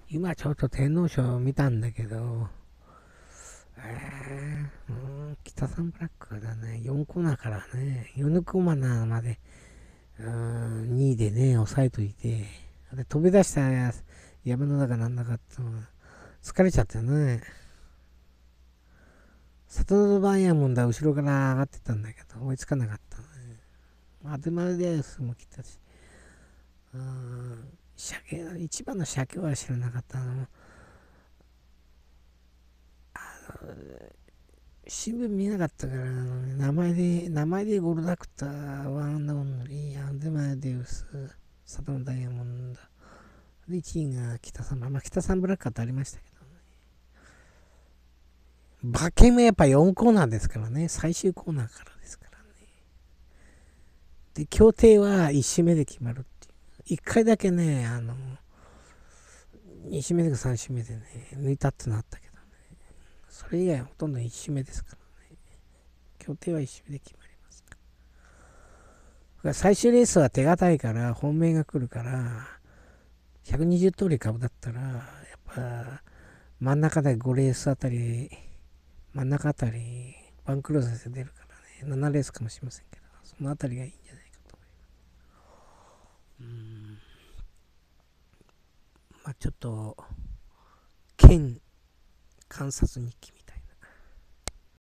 今ちょっと天皇賞見たんだけど、北サンブラックだね。4コーナーからね、4コーナーまで、2位でね、抑えといて、で飛び出した山の中なんだかってのが疲れちゃってね。サトノバイヤモンドは後ろから上がってたんだけど、追いつかなかったね。アドマルデウスも来たし、鮭、一番の鮭は知らなかったの。新聞見なかったから、名前でゴルダクター、ワンダオンリー、アンデマデウス、サトンダイヤモンド。で、1位が北サンブラック。まあ、北サンブラックってありましたけどね。馬券もやっぱ4コーナーですからね。最終コーナーからですからね。で、協定は1周目で決まるっていう。1回だけね、2周目とか3周目でね、抜いたってのあったけどね。それ以外はほとんど1周目ですからね。協定は1周目で決まります。最終レースは手堅いから本命が来るから120通り株だったらやっぱ真ん中で5レースあたり真ん中あたりワンクロースで出るからね7レースかもしれませんけどそのあたりがいいんじゃないかと思います。まあちょっと県観察日記